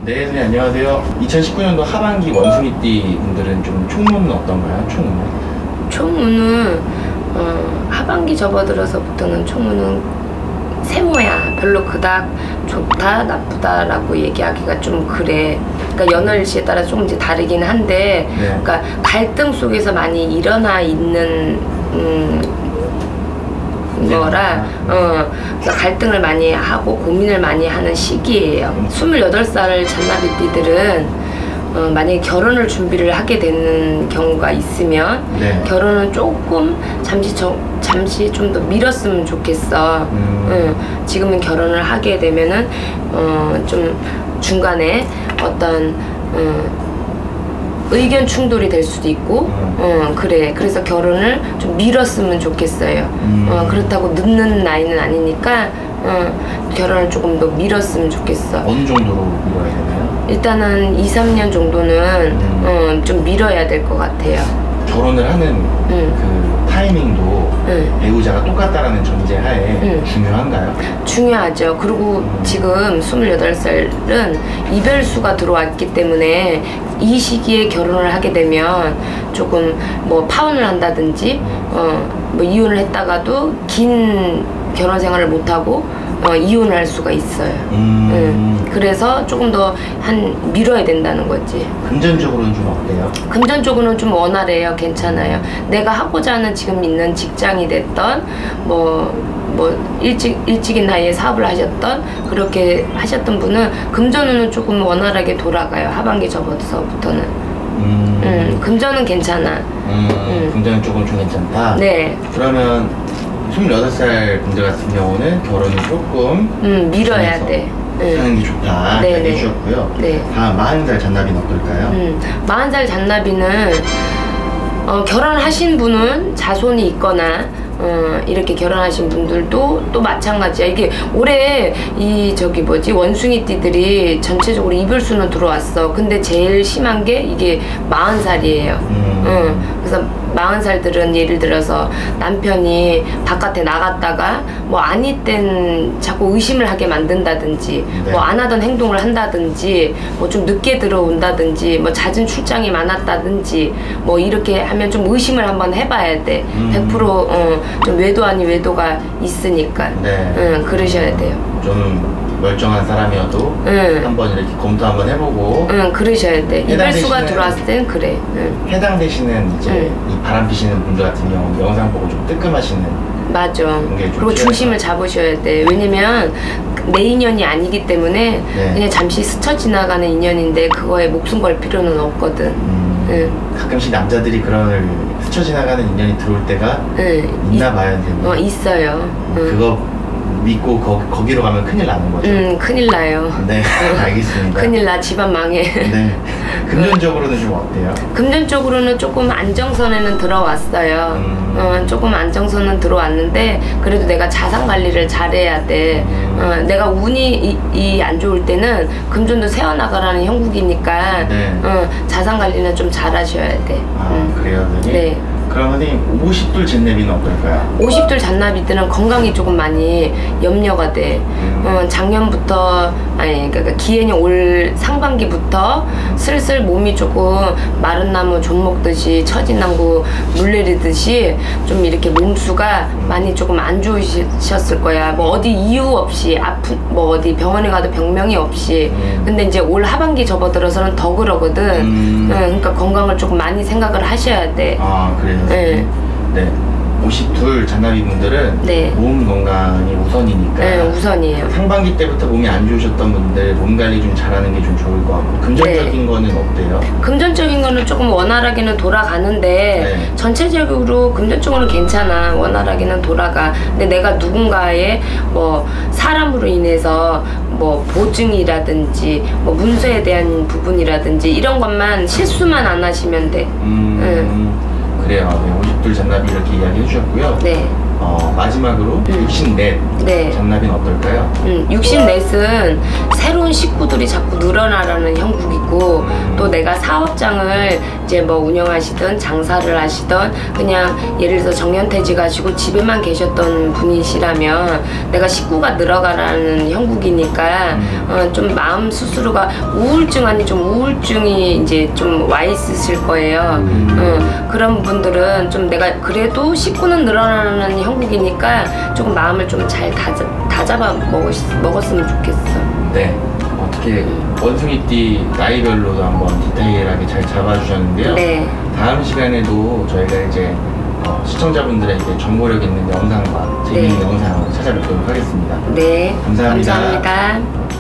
네, 선생님 안녕하세요. 2019년도 하반기 원숭이띠 분들은 좀 총무는 어떤가요? 총무는 하반기 접어들어서부터는 총무는 세모야. 별로 그닥 좋다 나쁘다라고 얘기하기가 좀 그래. 그러니까 연월일시에 따라 조금씩 다르긴 한데, 네. 그러니까 갈등 속에서 많이 일어나 있는 거라, 그러니까 갈등을 많이 하고 고민을 많이 하는 시기예요. 28살 잔나비띠들은 만약에 결혼을 준비를 하게 되는 경우가 있으면, 네. 결혼은 조금 잠시 좀 더 미뤘으면 좋겠어. 지금은 결혼을 하게 되면은 좀 중간에 어떤 의견 충돌이 될 수도 있고, 그래. 그래서 결혼을 좀 미뤘으면 좋겠어요. 그렇다고 늦는 나이는 아니니까 결혼을 조금 더 미뤘으면 좋겠어. 어느 정도로 미뤄야 되나요? 일단은 2, 3년 정도는 좀 미뤄야 될 것 같아요. 결혼을 하는 그 타이밍도 배우자가 똑같다라는 전제하에 중요한가요? 중요하죠. 그리고 지금 28살은 이별수가 들어왔기 때문에 이 시기에 결혼을 하게 되면 조금 뭐 파혼을 한다든지 뭐 이혼을 했다가도 긴 결혼 생활을 못하고 이혼을 할 수가 있어요. 그래서 조금 더 미뤄야 된다는 거지. 금전적으로는 좀 어때요? 금전적으로는 좀 원활해요. 괜찮아요. 내가 하고자 하는 지금 있는 직장이 됐던 뭐 일찍인 나이에 사업을 하셨던, 그렇게 하셨던 분은 금전운은 조금 원활하게 돌아가요. 하반기 접어서부터는. 금전은 괜찮아. 금전은 조금 좀 괜찮다? 네. 그러면 28살 분들 같은 경우는 결혼이 조금 미뤄야 돼. 하는 게 좋다 해주셨고요. 네. 다음 40살 잔나비는 어떨까요? 40살 잔나비는 결혼하신 분은 자손이 있거나 이렇게 결혼하신 분들도 또 마찬가지야. 이게 올해 원숭이띠들이 전체적으로 이별수는 들어왔어. 근데 제일 심한 게 이게 40살이에요. 그래서 40살들은 예를 들어서 남편이 바깥에 나갔다가 뭐 아니 땐 자꾸 의심을 하게 만든다든지, 네. 뭐 안 하던 행동을 한다든지, 뭐 좀 늦게 들어온다든지, 뭐 잦은 출장이 많았다든지, 뭐 이렇게 하면 좀 의심을 한번 해봐야 돼. 100% 좀 외도 아닌 외도가 있으니까. 네. 그러셔야 돼요. 좀 멀쩡한 사람이어도 한번 이렇게 검토 한번 해보고 그러셔야 돼. 이별수가 들어왔을 땐 그래. 해당되시는 이제 이 바람 피시는 분들 같은 경우 영상 보고 좀 뜨끔하시는. 맞아. 그리고 중심을 잡으셔야 돼. 왜냐면 내 인연이 아니기 때문에 그냥 잠시 스쳐 지나가는 인연인데 그거에 목숨 걸 필요는 없거든. 가끔씩 남자들이 그런 스쳐 지나가는 인연이 들어올 때가 있나 봐야 되는. 있어요. 그거 믿고 거기로 가면 큰일 나는 거죠. 큰일 나요. 네, 알겠습니다. 큰일 나. 집안 망해. 네. 금전적으로는 좀 어때요? 금전적으로는 조금 안정선에는 들어왔어요. 조금 안정선은 들어왔는데 그래도 내가 자산 관리를 잘해야 돼. 내가 운이 안 좋을 때는 금전도 세워나가라는 형국이니까 자산 관리는 좀 잘하셔야 돼. 그래요, 선생님? 네. 그럼 선생님 50둘 젠네비는 어떨까요? 50둘 잔나비들은 건강이 조금 많이 염려가 돼. 작년부터 그러니까 기해년 올 상반기부터 슬슬 몸이 조금 마른 나무 좀 먹듯이 처진나무 물 내리듯이 좀 이렇게 몸수가 많이 조금 안 좋으셨을 거야. 뭐 어디 이유 없이 뭐 어디 병원에 가도 병명이 없이. 근데 이제 올 하반기 접어들어서는 더 그러거든. 그러니까 건강을 조금 많이 생각을 하셔야 돼. 그래요? 네. 52 잔나비 분들은 네. 몸 건강이 우선이니까. 네, 우선이에요. 상반기 때부터 몸이 안 좋으셨던 분들 몸 관리 좀 잘하는 게 좀 좋을 것 같고. 금전적인 거는 어때요? 금전적인 거는 조금 원활하게는 돌아가는데 전체적으로 금전적으로는 괜찮아. 원활하게는 돌아가. 근데 내가 누군가의 뭐 사람으로 인해서 뭐 보증이라든지 뭐 문서에 대한 부분이라든지 이런 것만 실수만 안 하시면 돼. 그래요. 50둘 잔나비 이렇게 이야기 해주셨고요. 네. 마지막으로 64 네. 잔나비는 어떨까요? 64은 새로운 식구들이 자꾸 늘어나라는 형국이고 또 내가 사업장을 이제 뭐 운영하시든 장사를 하시던 그냥 예를 들어서 정년퇴직 하시고 집에만 계셨던 분이시라면 내가 식구가 늘어가라는 형국이니까 좀 마음 스스로가 우울증 아니 좀 우울증이 이제 좀 와 있으실 거예요. 그런 분들은 좀 내가 그래도 식구는 늘어나는 형국이니까 조금 마음을 좀 잘 다잡아 먹었으면 좋겠어. 네. 어떻게 원숭이띠 나이별로도 한번 디테일하게 잘 잡아주셨는데요. 네. 다음 시간에도 저희가 이제 시청자분들에게 정보력 있는 영상과 재미있는 영상을 찾아뵙도록 하겠습니다. 네. 감사합니다. 감사합니다.